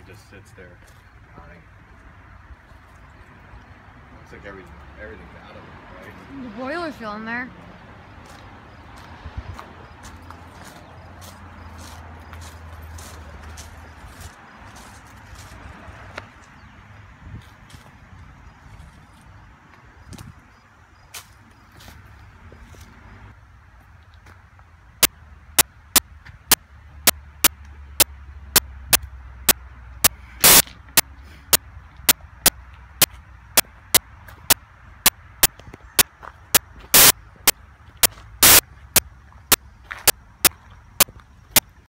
just sits there. Looks like everything's out of it, right? The boiler's still in there.